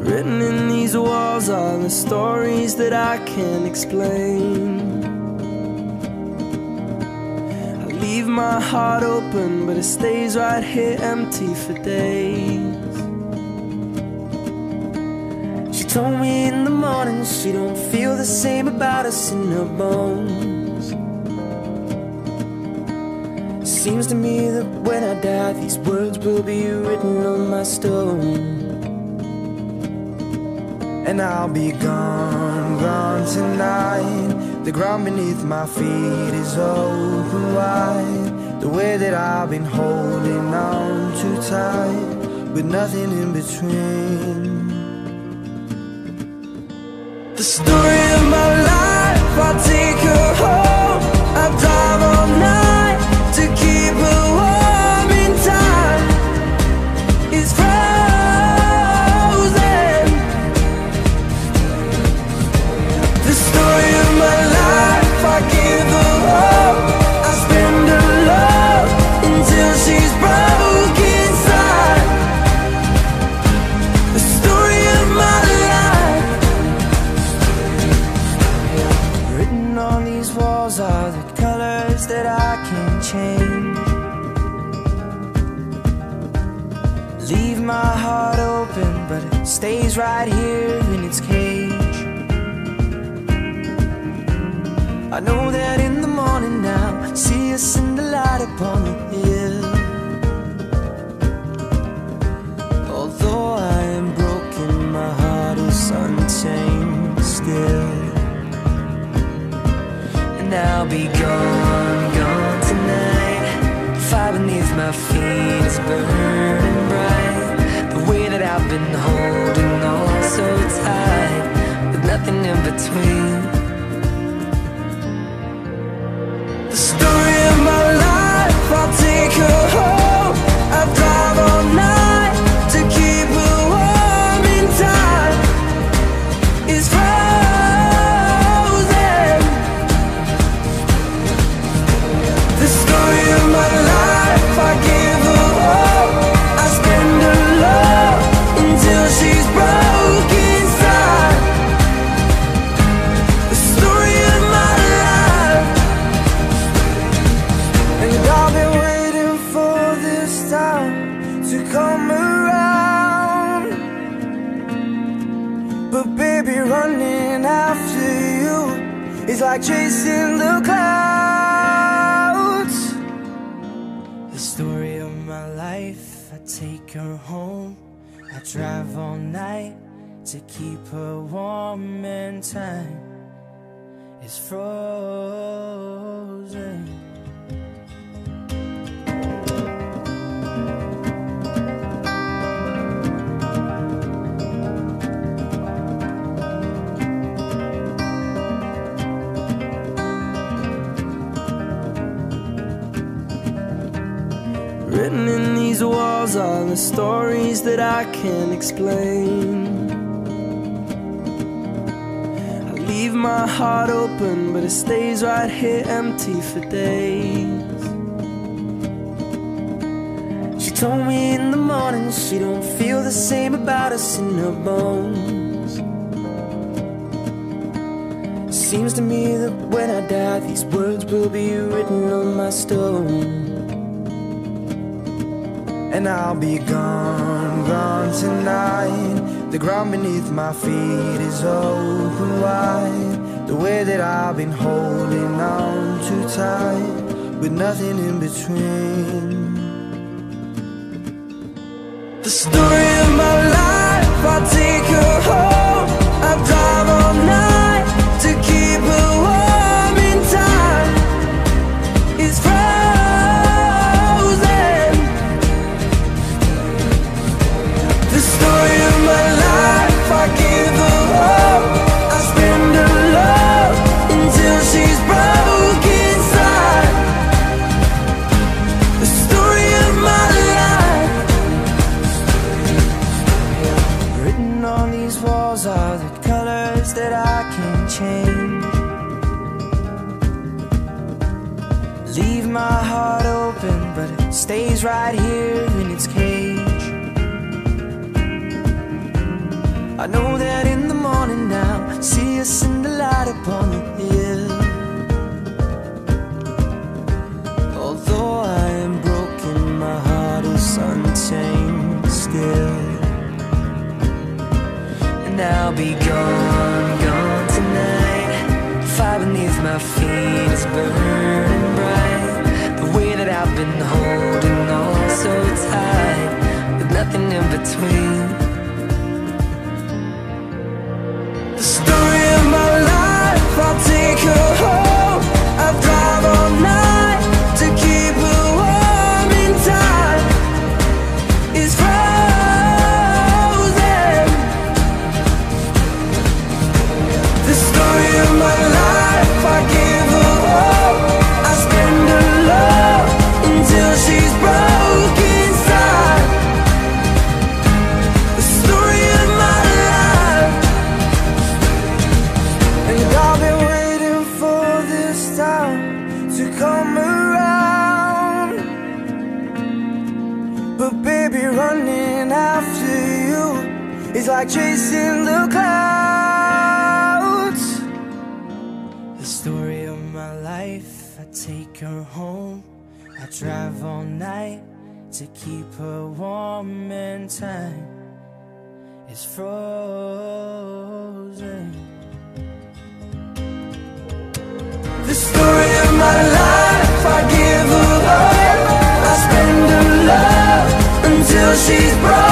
Written in these walls are the stories that I can't explain. I leave my heart open, but it stays right here empty for days. She told me in the morning she don't feel the same about us in her bones. Seems to me that when I die, these words will be written on my stone. And I'll be gone, gone tonight. The ground beneath my feet is open wide. The way that I've been holding on too tight, with nothing in between. The story of my life, I'll take her home. I'll drive all night to keep her warm in time. It's frozen. The story of my life, I give her hope. I spend her love until she's broke inside. The story of my life. Written on these walls are the colors that I can't change. Leave my heart open, but it stays right here in its cage. I know that in the morning now, see us in the light upon the hill. Although I am broken, my heart is untamed still. And I'll be gone, gone tonight. Fire beneath my feet is burning bright. The way that I've been holding on so tight, with nothing in between. The story of my life, I'll take her home. I'll drive all night to keep her warm in time. It's frozen. The story of my life, I give her hope. I spend her love until she's broke inside. The story of my life. And I've been waiting for this time to come around. But baby, running after you is like chasing the clouds. The story of my life, I take her home. I drive all night to keep her warm, and time is frozen. Written in these walls are the stories that I can't explain. I leave my heart open, but it stays right here empty for days. She told me in the morning she don't feel the same about us in her bones. Seems to me that when I die, these words will be written on my stone. And I'll be gone, gone tonight. The ground beneath my feet is open wide. The way that I've been holding on too tight, with nothing in between. The story of my life, I'll take her home. I'll drive all night to keep her warm in time. It's frozen. The story of my life, I give her hope. I spend her love until she's broke inside. The story of my life. Written on these walls are the colors that I can't change. Leave my heart open, but it stays right here in its cage. I I know that in the morning now, see us in the light upon the hill. Although I am broken, my heart is untamed still. And I'll be gone, gone tonight. Fire beneath my feet is burning bright. The way that I've been holding on so tight, with nothing in between. The story of my life, I'll take her home. I'll drive all night to keep her warm in time. It's frozen. The story of my life, I give her all. I spend her love until she's broke inside. The story of my life. And I've been waiting for this time to come around. But baby, running after you is like chasing the clouds. The story of my life, I take her home. I drive all night to keep her warm and time is frozen. The story of my life, I give her all. I spend her love until she's broken.